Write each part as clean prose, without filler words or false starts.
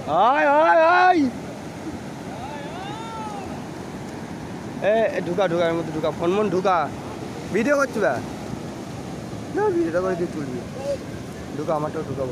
আয় আয় আয় এ ঢুকা ঢুকা এর মধ্যে ঢুকা ফোন মন ঢুকা ভিডিও করছি বা না ভিডিওটা করে দিয়ে তুলবি ঢুকা আমারটাও ঢুকাবো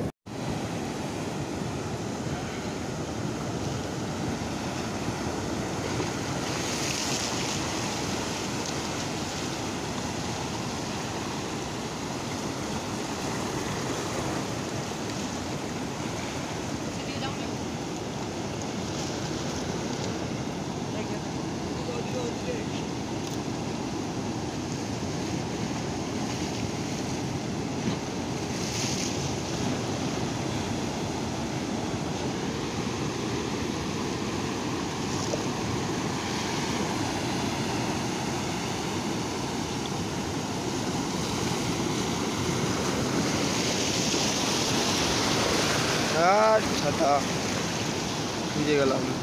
ছাতা ভিজে গেলাম